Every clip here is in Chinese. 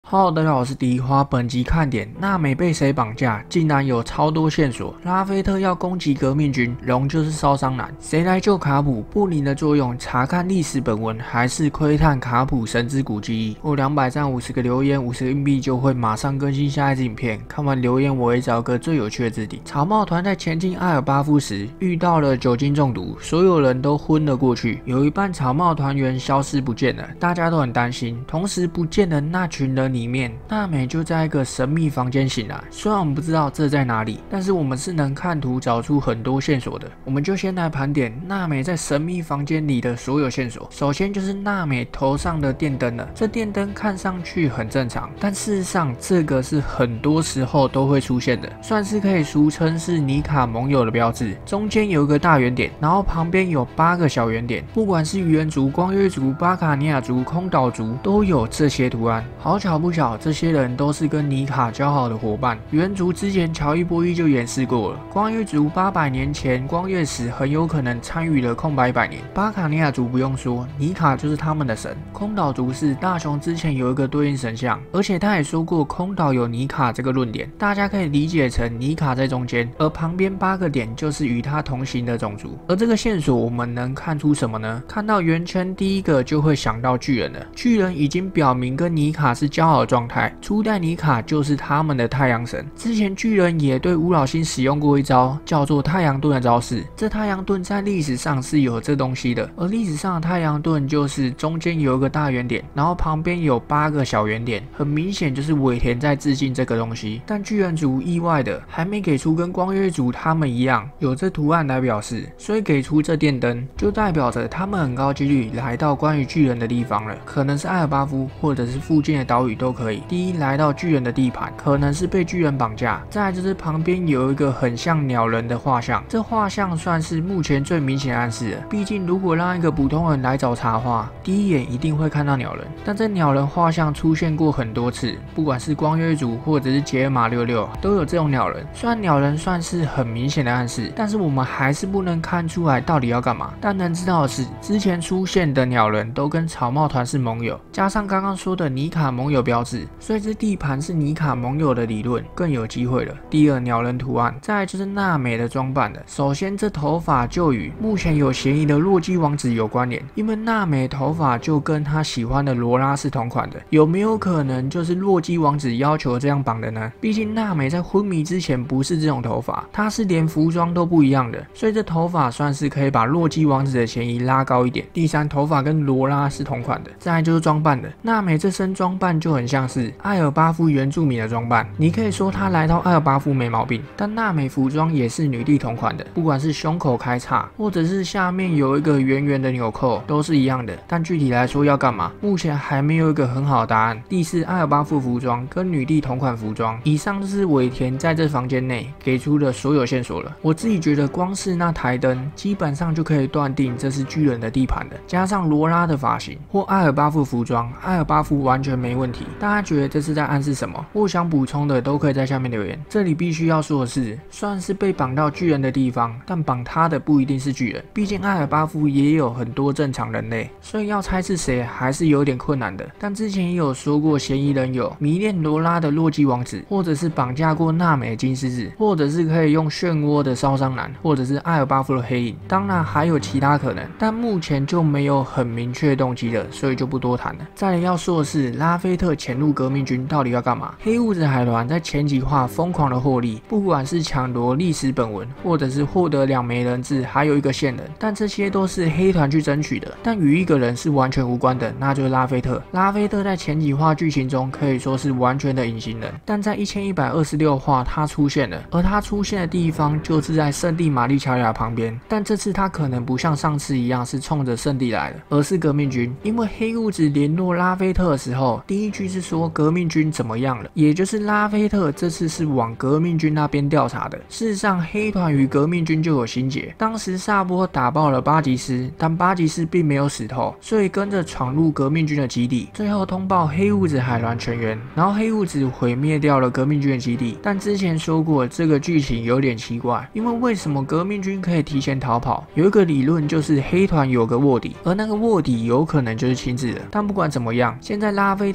Hello， 大家好，我是迪花。本集看点：娜美被谁绑架？竟然有超多线索。拉菲特要攻击革命军，龙就是烧伤男。谁来救卡普？布林的作用：查看历史本文，还是窥探卡普神之古记忆？过200赞50个留言50个硬币就会马上更新下一支影片。看完留言，我会找个最有趣的字体。草帽团在前进阿尔巴夫时遇到了酒精中毒，所有人都昏了过去，有一半草帽团员消失不见了，大家都很担心。同时，不见的那群人里面，娜美就在一个神秘房间醒来。虽然我们不知道这在哪里，但是我们是能看图找出很多线索的。我们就先来盘点娜美在神秘房间里的所有线索。首先就是娜美头上的电灯了，这电灯看上去很正常，但事实上这个是很多时候都会出现的，算是可以俗称是尼卡盟友的标志。中间有一个大圆点，然后旁边有8个小圆点，不管是鱼人族、光月族、巴卡尼亚族、空岛族都有这些图案。好巧不巧，这些人都是跟尼卡交好的伙伴。原族之前乔伊波伊就演示过了，光月族800年前光月时很有可能参与了空白100年。巴卡尼亚族不用说，尼卡就是他们的神。空岛族是大雄之前有一个对应神像，而且他也说过空岛有尼卡这个论点，大家可以理解成尼卡在中间，而旁边8个点就是与他同行的种族。而这个线索我们能看出什么呢？看到圆圈第一个就会想到巨人了，巨人已经表明跟尼卡是交好的状态，初代尼卡就是他们的太阳神。之前巨人也对乌老星使用过一招叫做太阳盾的招式，这太阳盾在历史上是有这东西的，而历史上的太阳盾就是中间有一个大圆点，然后旁边有8个小圆点，很明显就是尾田在致敬这个东西。但巨人族意外的还没给出跟光月族他们一样有这图案来表示，所以给出这电灯就代表着他们很高几率来到关于巨人的地方了，可能是阿尔巴夫或者是附近的岛屿都可以。第一，来到巨人的地盘，可能是被巨人绑架。再来就是旁边有一个很像鸟人的画像，这画像算是目前最明显的暗示了。毕竟如果让一个普通人来找插画，第一眼一定会看到鸟人，但这鸟人画像出现过很多次，不管是光月族或者是杰尔玛66都有这种鸟人。虽然鸟人算是很明显的暗示，但是我们还是不能看出来到底要干嘛。但能知道的是，之前出现的鸟人都跟草帽团是盟友，加上刚刚说的尼卡盟友标志，所以这地盘是尼卡盟友的理论更有机会了。第二，鸟人图案，再来就是娜美的装扮了。首先，这头发就与目前有嫌疑的洛基王子有关联，因为娜美头发就跟他喜欢的罗拉是同款的，有没有可能就是洛基王子要求这样绑的呢？毕竟娜美在昏迷之前不是这种头发，她是连服装都不一样的，所以这头发算是可以把洛基王子的嫌疑拉高一点。第三，头发跟罗拉是同款的。再来就是装扮的，娜美这身装扮就很像是艾尔巴夫原住民的装扮，你可以说她来到艾尔巴夫没毛病，但娜美服装也是女帝同款的，不管是胸口开叉，或者是下面有一个圆圆的纽扣，都是一样的。但具体来说要干嘛，目前还没有一个很好的答案。第四，艾尔巴夫服装跟女帝同款服装。以上就是尾田在这房间内给出的所有线索了。我自己觉得光是那台灯，基本上就可以断定这是巨人的地盘了。加上罗拉的发型或艾尔巴夫服装，艾尔巴夫完全没问题。大家觉得这是在暗示什么？或想补充的都可以在下面留言。这里必须要说的是，算是被绑到巨人的地方，但绑他的不一定是巨人，毕竟艾尔巴夫也有很多正常人类，所以要猜是谁还是有点困难的。但之前也有说过，嫌疑人有迷恋罗拉的洛基王子，或者是绑架过娜美的金狮子，或者是可以用漩涡的烧伤男，或者是艾尔巴夫的黑影。当然还有其他可能，但目前就没有很明确动机了，所以就不多谈了。再来要说的是，拉菲特潜入革命军到底要干嘛？黑物质海团在前几话疯狂的获利，不管是抢夺历史本文，或者是获得2枚人质，还有一个线人，但这些都是黑团去争取的，但与一个人是完全无关的，那就是拉菲特。拉菲特在前几话剧情中可以说是完全的隐形人，但在1126话他出现了，而他出现的地方就是在圣地玛丽乔亚旁边，但这次他可能不像上次一样是冲着圣地来的，而是革命军。因为黑物质联络拉菲特的时候，第一句是说革命军怎么样了，也就是拉菲特这次是往革命军那边调查的。事实上，黑团与革命军就有心结，当时萨波打爆了巴吉斯，但巴吉斯并没有死透，所以跟着闯入革命军的基地，最后通报黑物质海团全员，然后黑物质毁灭掉了革命军的基地。但之前说过这个剧情有点奇怪，因为为什么革命军可以提前逃跑？有一个理论就是黑团有个卧底，而那个卧底有可能就是亲自的。但不管怎么样，现在拉菲特又要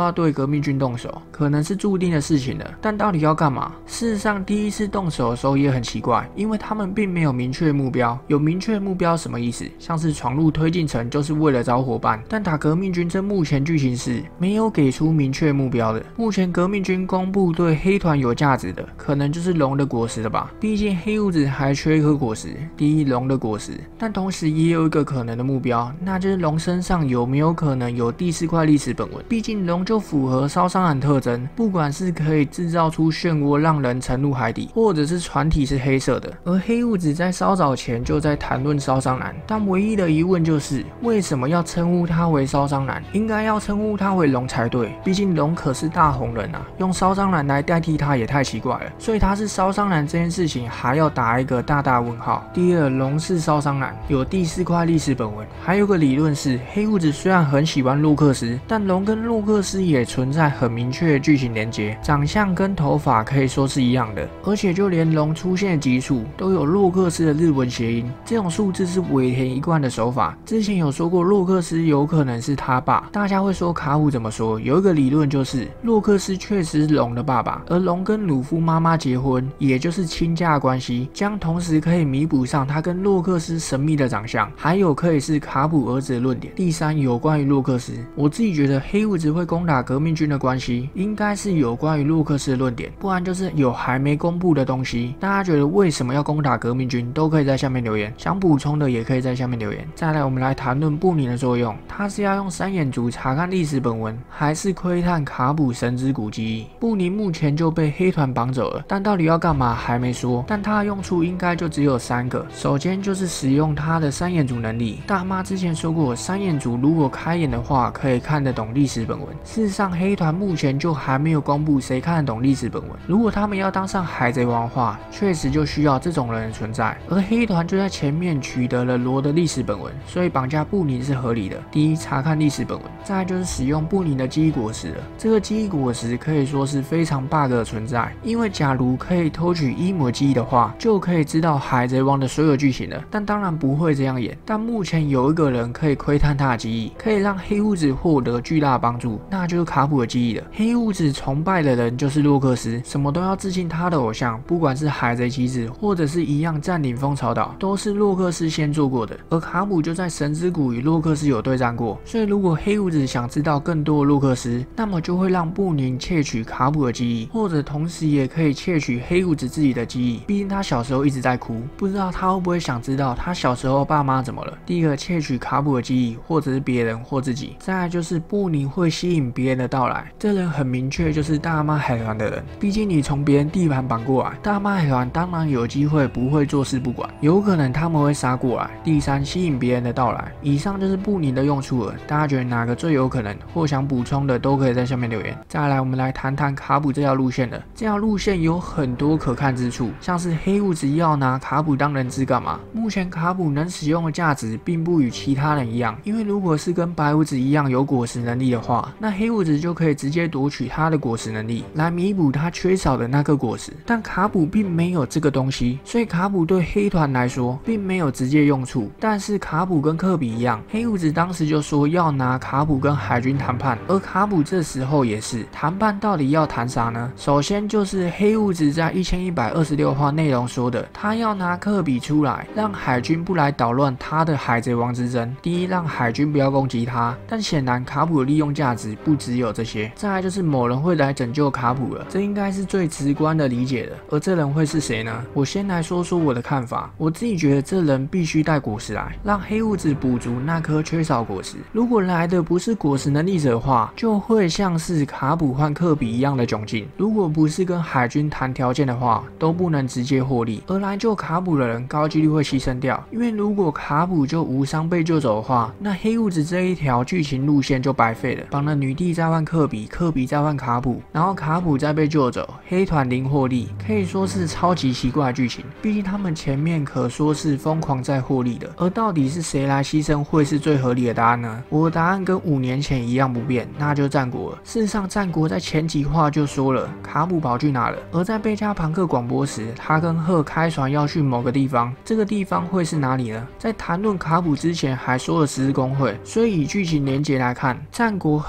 要对革命军动手，可能是注定的事情了。但到底要干嘛？事实上，第一次动手的时候也很奇怪，因为他们并没有明确目标。有明确目标什么意思？像是闯入推进城就是为了找伙伴，但打革命军这目前剧情是没有给出明确目标的。目前革命军公布对黑团有价值的，可能就是龙的果实了吧？毕竟黑屋子还缺一颗果实，第一龙的果实。但同时也有一个可能的目标，那就是龙身上有没有可能有第4块历史本文？毕竟龙就符合烧伤人特征，不管是可以制造出漩涡让人沉入海底，或者是船体是黑色的。而黑屋子在稍早前就在谈论烧伤男，但唯一的疑问就是为什么要称呼他为烧伤男？应该要称呼他为龙才对，毕竟龙可是大红人啊，用烧伤男来代替他也太奇怪了。所以他是烧伤男这件事情还要打一个大大问号。第二，龙是烧伤男，有第4块历史本文。还有个理论是，黑屋子虽然很喜欢洛克斯，但龙跟洛克斯也存在很明确的剧情连结，长相跟头发可以说是一样的，而且就连龙出现的集数都有洛克斯的日文谐音，这种数字是尾田一贯的手法。之前有说过洛克斯有可能是他爸，大家会说卡普怎么说？有一个理论就是洛克斯确实是龙的爸爸，而龙跟鲁夫妈妈结婚，也就是亲家关系，将同时可以弥补上他跟洛克斯神秘的长相，还有可以是卡普儿子的论点。第三，有关于洛克斯，我自己觉得黑屋子会攻打革命军的关系，应该是有关于洛克斯的论点，不然就是有还没公布的东西。大家觉得为什么要攻打革命军，都可以在下面留言，想补充的也可以在下面留言。再来，我们来谈论布宁的作用，他是要用三眼族查看历史本文，还是窥探卡普神之谷记忆？布宁目前就被黑团绑走了，但到底要干嘛还没说，但他的用处应该就只有3个。首先就是使用他的三眼族能力，大妈之前说过，三眼族如果开眼的话，可以看得懂历史本文。事实上，黑团目前就还没有公布谁看得懂历史本文。如果他们要当上海贼王的话，确实就需要这种人的存在。而黑团就在前面取得了罗的历史本文，所以绑架布宁是合理的。第一，查看历史本文；再来就是使用布宁的记忆果实了。这个记忆果实可以说是非常 bug 的存在，因为假如可以偷取伊姆的记忆的话，就可以知道海贼王的所有剧情了。但当然不会这样演。但目前有一个人可以窥探他的记忆，可以让黑屋子获得巨大的帮助，那就是卡普的记忆了。黑屋子崇拜的人就是洛克斯，什么都要致敬他的偶像，不管是海贼旗子，或者是一样占领蜂巢岛，都是洛克斯先做过的。而卡普就在神之谷与洛克斯有对战过，所以如果黑屋子想知道更多的洛克斯，那么就会让布宁窃取卡普的记忆，或者同时也可以窃取黑屋子自己的记忆。毕竟他小时候一直在哭，不知道他会不会想知道他小时候爸妈怎么了。第一个窃取卡普的记忆，或者是别人或自己。再来就是布宁会吸引别人的到来，这人很明确就是大妈海团的人。毕竟你从别人地盘绑过来，大妈海团当然有机会不会坐视不管，有可能他们会杀过来。第三，吸引别人的到来。以上就是布宁的用处了，大家觉得哪个最有可能，或想补充的都可以在下面留言。再来，我们来谈谈卡普这条路线了。这条路线有很多可看之处，像是黑屋子要拿卡普当人质干嘛？目前卡普能使用的价值并不与其他人一样，因为如果是跟白屋子一样有果实能力的话，那黑屋子就可以直接夺取他的果实能力，来弥补他缺少的那颗果实。但卡普并没有这个东西，所以卡普对黑团来说并没有直接用处。但是卡普跟科比一样，黑屋子当时就说要拿卡普跟海军谈判，而卡普这时候也是谈判，到底要谈啥呢？首先就是黑屋子在1126话内容说的，他要拿科比出来，让海军不来捣乱他的海贼王之争。第一，让海军不要攻击他，但显然卡普的利用价值不只有这些。再来就是某人会来拯救卡普了，这应该是最直观的理解的。而这人会是谁呢？我先来说说我的看法。我自己觉得这人必须带果实来，让黑屋子补足那颗缺少果实。如果来的不是果实能力者的话，就会像是卡普换科比一样的窘境。如果不是跟海军谈条件的话，都不能直接获利。而来救卡普的人高几率会牺牲掉，因为如果卡普就无伤被救走的话，那黑屋子这一条剧情路线就白费了。绑了女帝再换科比，科比再换卡普，然后卡普再被救走，黑团零获利，可以说是超级奇怪的剧情。毕竟他们前面可说是疯狂在获利的，而到底是谁来牺牲会是最合理的答案呢？我的答案跟5年前一样不变，那就是战国了。事实上，战国在前几话就说了卡普跑去哪了，而在贝加庞克广播时，他跟赫开船要去某个地方，这个地方会是哪里呢？在谈论卡普之前还说了十字工会，所以以剧情连结来看，战国很有机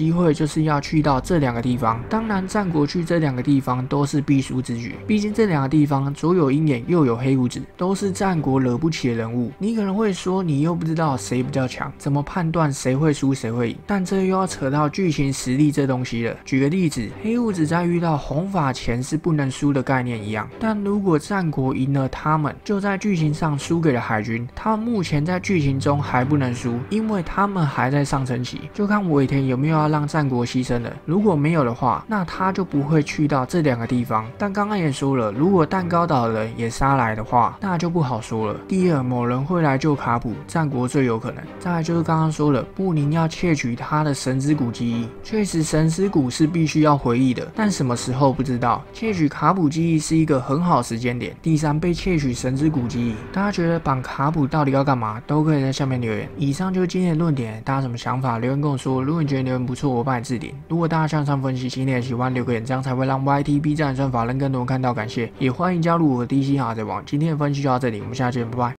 机会就是要去到这2个地方。当然，战国去这2个地方都是必输之举，毕竟这2个地方左有鹰眼，右有黑胡子，都是战国惹不起的人物。你可能会说，你又不知道谁比较强，怎么判断谁会输谁会赢？但这又要扯到剧情实力这东西了。举个例子，黑胡子在遇到红发前是不能输的概念一样，但如果战国赢了他们，就在剧情上输给了海军。他们目前在剧情中还不能输，因为他们还在上升期，就看尾田有没有要让战国牺牲了。如果没有的话，那他就不会去到这2个地方。但刚刚也说了，如果蛋糕岛的人也杀来的话，那就不好说了。第二，某人会来救卡普，战国最有可能。再来就是刚刚说了，布宁要窃取他的神之骨记忆，确实神之骨是必须要回忆的，但什么时候不知道。窃取卡普记忆是一个很好时间点。第三，被窃取神之骨记忆，大家觉得绑卡普到底要干嘛？都可以在下面留言。以上就是今天的论点，大家什么想法？留言跟我说。如果你觉得留言不错，我帮你置顶。如果大家向上分析，今天也喜欢留个言，这样才会让 YT、B 站算法让更多人看到。感谢，也欢迎加入我的DC 海贼王。今天的分析就到这里，我们下期见，拜拜。